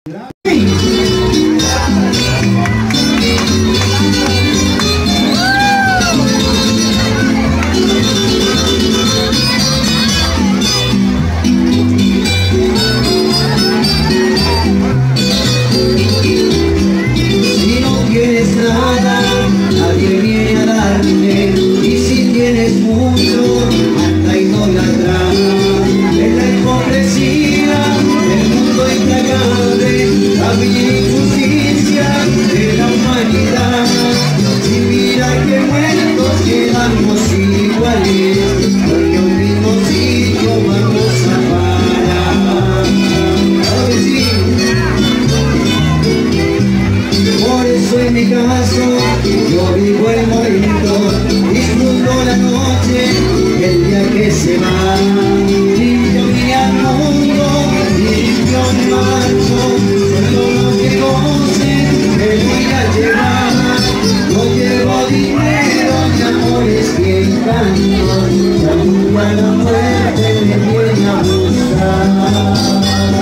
En mi caso, yo vivo el momento, disfruto la noche, el día que se va. Limpio mi al mundo, limpio mi marcho, solo lo que goce me voy a llevar. No llevo dinero, mi amor es bien canto, la lluvia, la muerte me viene a buscar.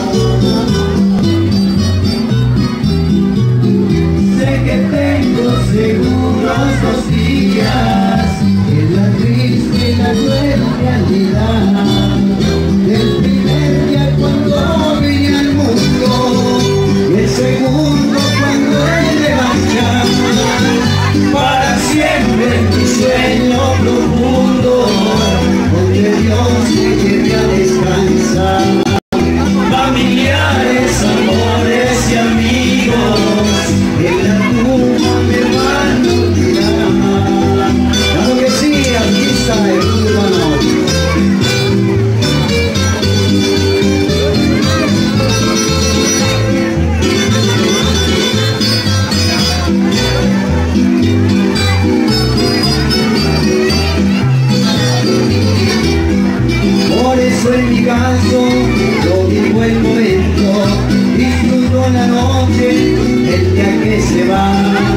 Seguros 2 días en la triste y la cruel realidad del primer día cuando vine al mundo y el segundo cuando he de marchar para siempre en mi sueño profundo donde Dios me lleve a descansar. Familiares, amores y amigos en la tumba me van a olvidar. Claro que sí, aquí está el urbano. Por eso en mi caso yo vivo el momento, disfruto la noche, el día que se va.